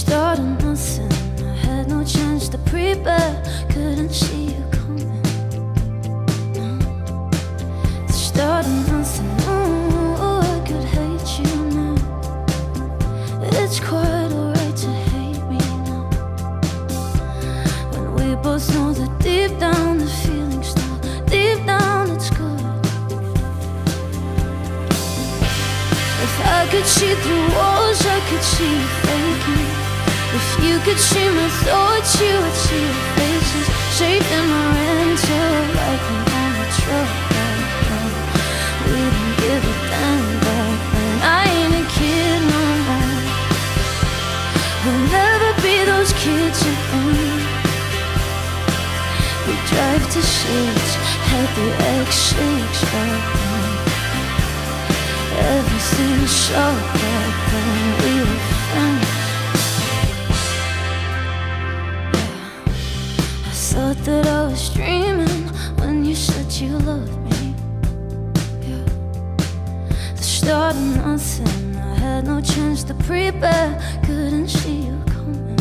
start of nothing, I had no chance to prepare. Couldn't see you coming. No. The start of nothing. Oh, I could hate you now. It's quite alright to hate me now, when we both know that deep down the feeling's still deep down. It's good. If I could see through walls, I could see you faking. If you could see my thoughts, you would see your faces. Safe in my rental, like I'm on a truck back then. We didn't give a damn back then. I ain't a kid no more. We'll never be those kids again. We drive to six, had the X6 back then. Everything's so back then. We were friends. Yeah. I thought that I was dreaming when you said you loved me. Yeah. The start of nothing, I had no chance to prepare. Couldn't see you coming.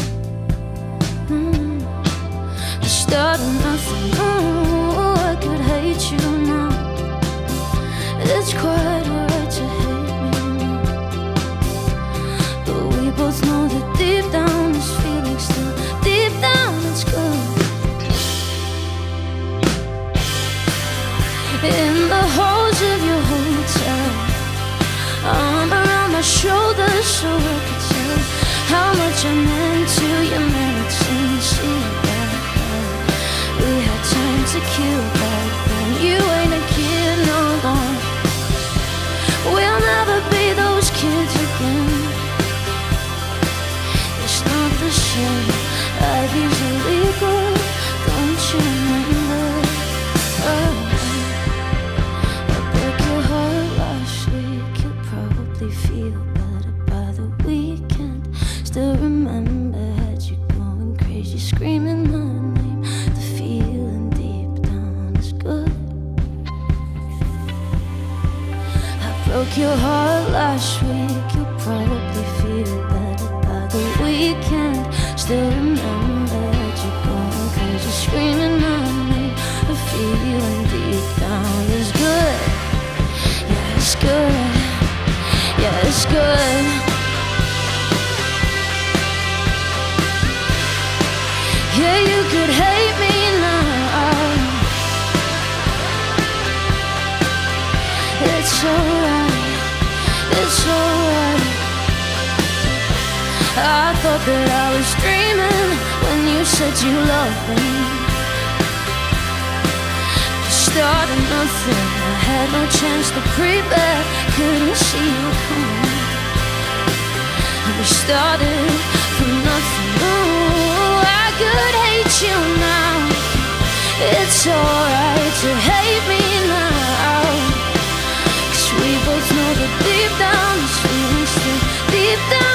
The start of nothing. Oh, I could hate you now. It's quite alright to hate me now, but we both know that deep down this feeling still deep down it's good. In the halls of your hotel, arm around my shoulders so I could tell how much I meant to you. Man, it's sincere back then. We had time to kill back then. You ain't a kid no more. We'll never be those kids again. It's not the same. Life is illegal, don't you remember? Oh, I broke your heart last week. You'll probably feel better by the weekend. Still remember, had you going crazy, screaming my name. The feeling deep down is good. Broke your heart last week. You'll probably feel better by the weekend. Still remember that you're going crazy, screaming my name. The feeling deep down is good. Yeah, it's good. Yeah, it's good. Yeah, you could hate me now. It's alright. It's alright. I thought that I was dreaming when you said you loved me. The start of nothing, I had no chance to prepare. Couldn't see you coming. And we started from nothing. Oh, I could hate you now. It's alright to hate me now. We both know that deep down this feeling's still deep down.